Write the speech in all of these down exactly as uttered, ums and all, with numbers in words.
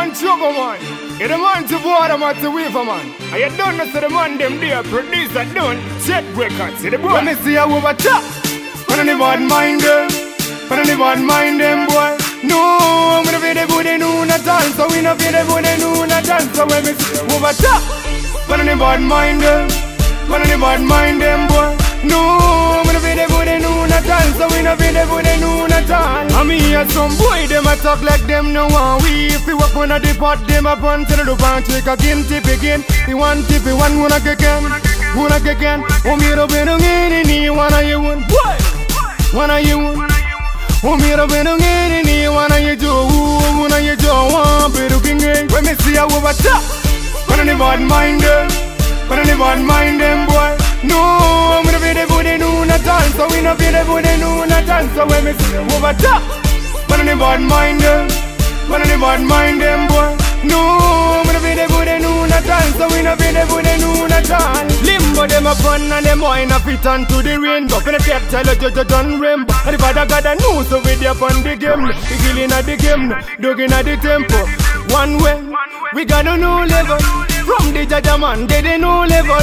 man trouble man. You the man to water man to weaver man. And you don't know so the man them there producer done set records. See the boy. When me see a over top, when any bad mind them, when any bad mind them boy. No, I'm gonna be the booty no not dance, so we not be the booty no not dance. So when me see a over top, when any bad mind them, when any bad mind them boy. No, I'm gonna be the booty no not dance, so we not be the booty no not dance. I mean, hear some boy them a talk like them no one. We if we walk on a depot, them a bun to the bank, take again, tip again. The one tip, the one wanna kick in, wanna kick in. Oh me the been on any, wanna you one, boy, wanna you one. Oh me the been on any, wanna you do, wanna you do, one bit of king. When me see a over top, when any bad mind them, when any bad mind them boy. No, I'm gonna be the booty no not dance, so we not be the booty no not dance. So when me see over top, when any bad mind them, when any bad mind them boy. No, I'm gonna be the booty no not dance, so we not be the booty no not dance. Limbo them a fun and them boy na fit on to the rainbow. When the tap tell you just done rainbow, and the father got a news so we dey upon the game. The killing at the game, dog in at the tempo. One way, we got a new level. From the judge man, they didn't know level.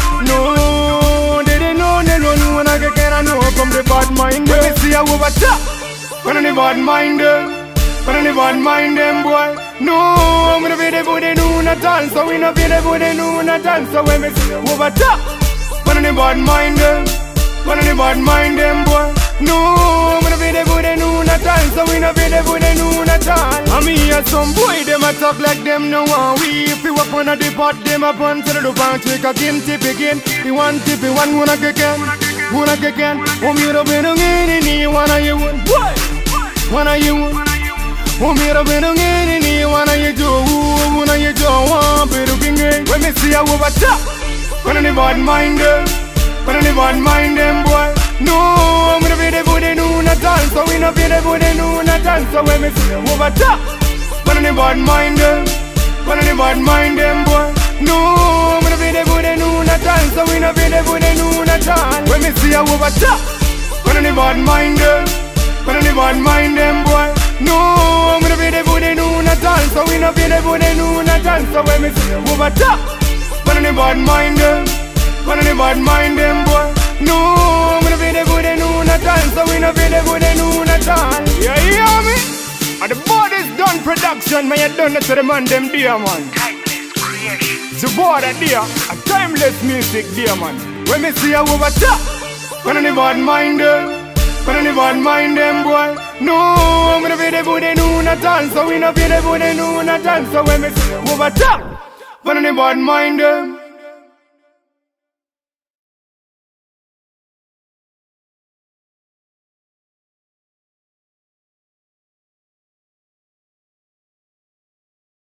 No, they didn't know they don't know when I get I know from the bad mind. When we see a over top, when any bad mind them, when any bad mind them boy. No, I'm gonna be the booty no not dance, so we not be the booty no not dance. So when we see a over top, when any bad mind them, when any bad mind them boy. No, I'm gonna be the booty no not dance, so we not be the booty no not dance. I mean, hear some boy them a talk like them no one. We if we walk on a depot, them a bun to the bank, take again, tip again. The one tip, the one wanna kick in, wanna kick in. Oh me the been on any, wanna you one, boy, wanna you one. Oh me the been on any, wanna you do, wanna you do, one bit of king. When me see a over top, when any bad mind them, when any bad mind them boy. No, I'm gonna be the booty no not dance, so we not be the booty no not dance. So when me see over top, when any bad mind them, when any bad mind them boy. No, I'm gonna be the booty no not dance, so we not be the booty no not dance. When me see over top, when any bad mind them, when any bad mind them boy. No, I'm gonna be the booty no not dance, so we not be the booty no not dance. So when me see over top, when any bad mind them, when any bad mind them boy. No, I'm gonna be the booty no not dance, so we not be the booty no not dance. Yeah, you hear me? And the body's done production, man, you done it to the man them dear man. Timeless creation. The border dear, a timeless music dear man. When me see a over top, when any bad mind them, when any bad mind them boy. No, I'm gonna be the booty no not dance, so we not be the booty no not dance. So when me see a over top, when any bad mind them.